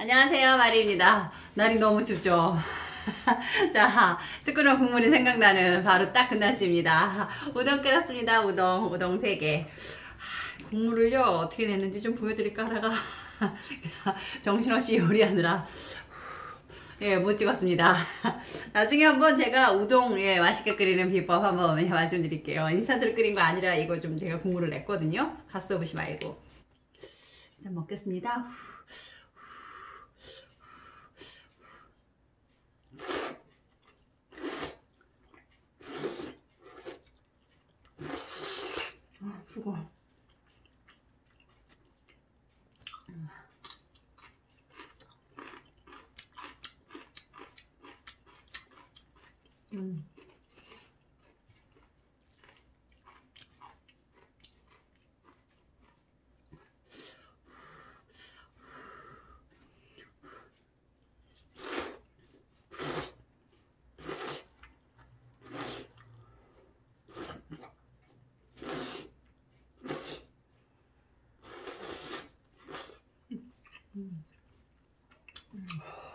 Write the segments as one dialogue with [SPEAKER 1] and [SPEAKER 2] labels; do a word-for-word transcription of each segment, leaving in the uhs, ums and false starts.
[SPEAKER 1] 안녕하세요, 마리입니다. 날이 너무 춥죠? 자, 뜨끈한 국물이 생각나는 바로 딱 그 날씨입니다. 우동 끓였습니다. 우동, 우동 세 개. 국물을요, 어떻게 냈는지 좀 보여드릴까 하다가 정신없이 요리하느라 예, 못 찍었습니다. 나중에 한번 제가 우동 예, 맛있게 끓이는 비법 한번 예, 말씀드릴게요. 인스턴트로 끓인 거 아니라 이거 좀 제가 국물을 냈거든요. 가스오브시 말고. 일단 먹겠습니다. 아, 수고. 음. 음. 음.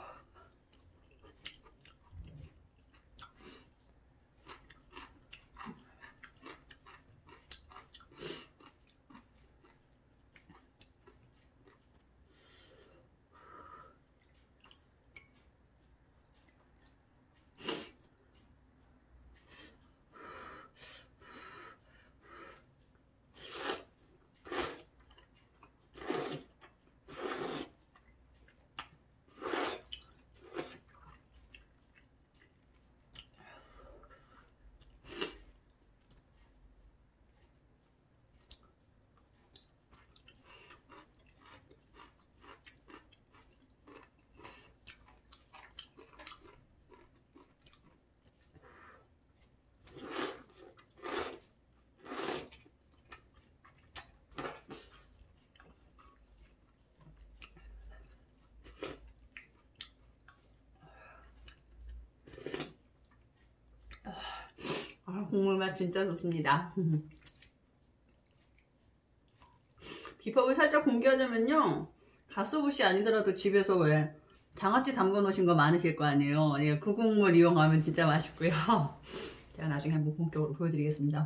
[SPEAKER 1] 아, 국물 맛 진짜 좋습니다. 비법을 살짝 공개하자면요, 가스오브시 아니더라도 집에서 왜 장아찌 담궈 놓으신 거 많으실 거 아니에요. 예, 그 국물 이용하면 진짜 맛있고요. 제가 나중에 한번 본격으로 보여드리겠습니다.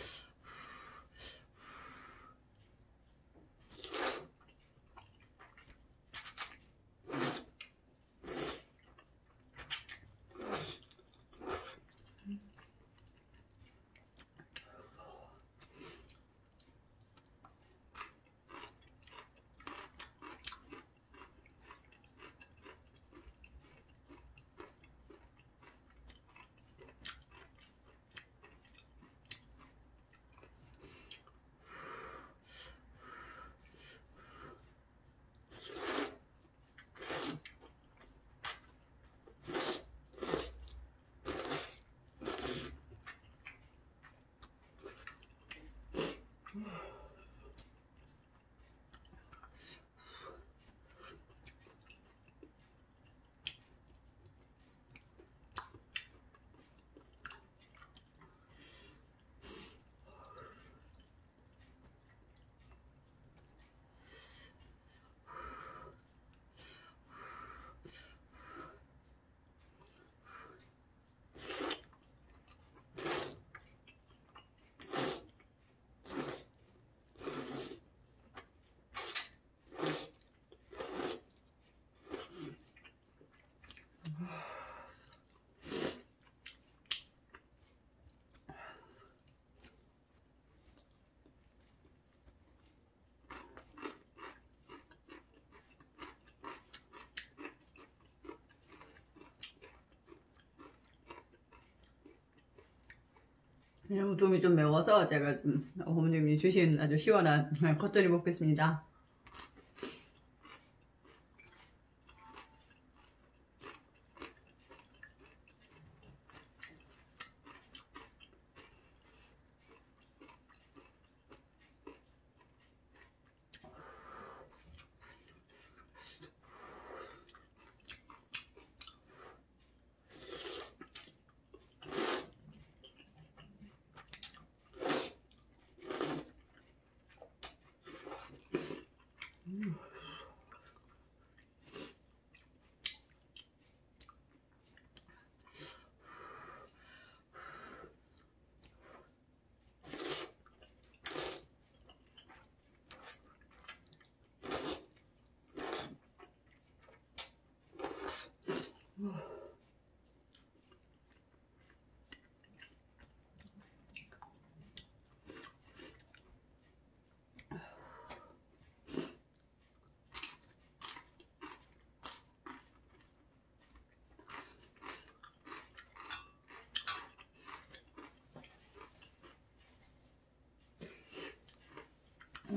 [SPEAKER 1] 우동이 좀 매워서 제가 좀 어머님이 주신 아주 시원한 겉절이 먹겠습니다.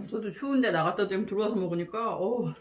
[SPEAKER 1] 저도 추운데 나갔다 지금 들어와서 먹으니까 어.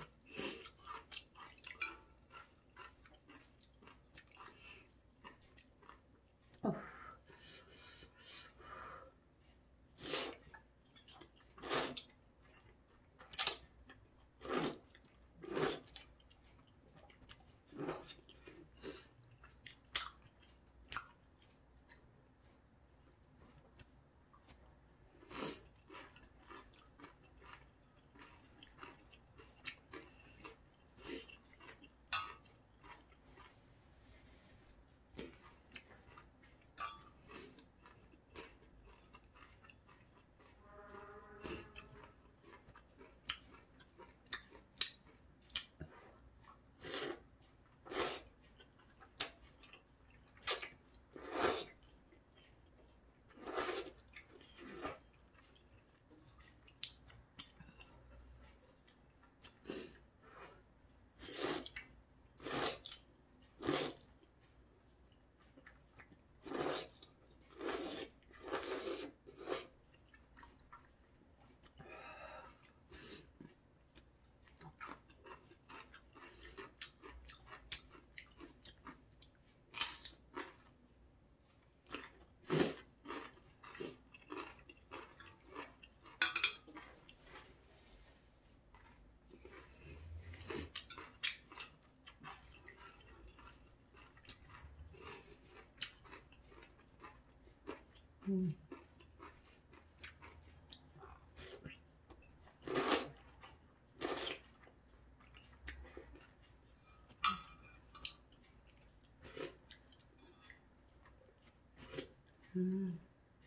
[SPEAKER 1] 음. 음.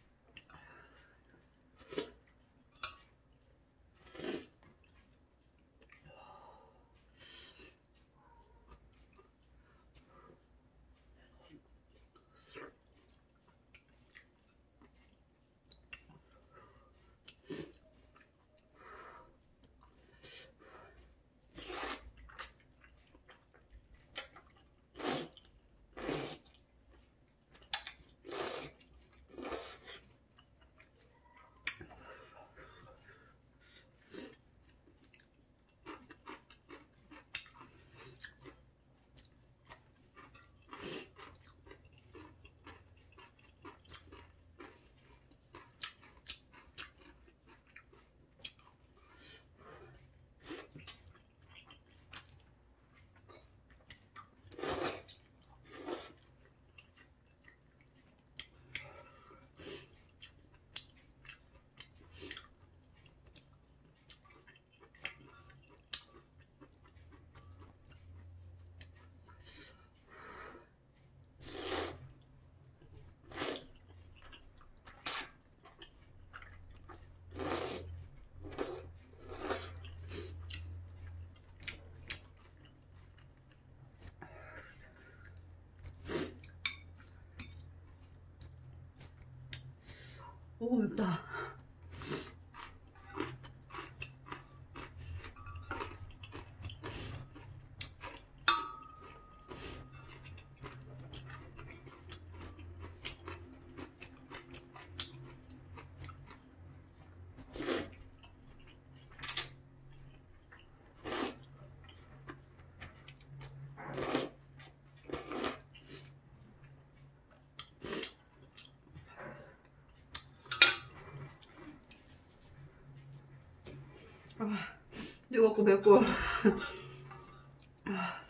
[SPEAKER 1] 오, 맵다. 아, 뜨겁고 맵고. 아.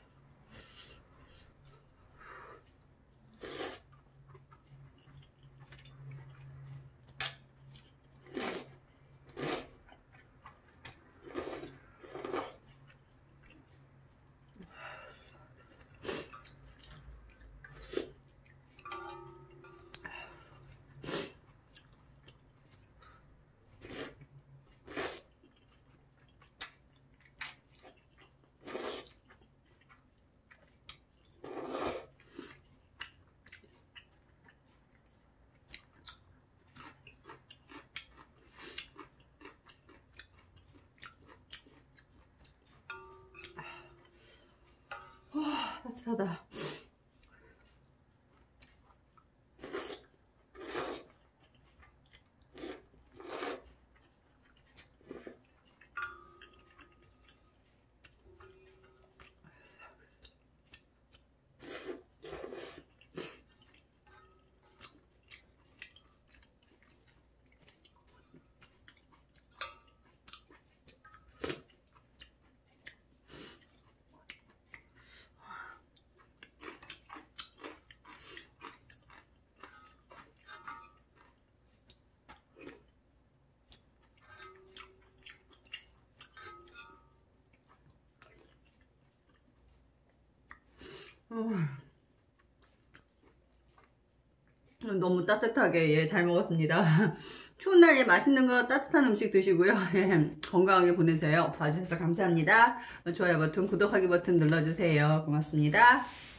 [SPEAKER 1] 와, 따뜻하다. 음. 너무 따뜻하게 예, 잘 먹었습니다. 추운 날 예, 맛있는 거 따뜻한 음식 드시고요. 예, 건강하게 보내세요. 봐주셔서 감사합니다. 좋아요 버튼, 구독하기 버튼 눌러주세요. 고맙습니다.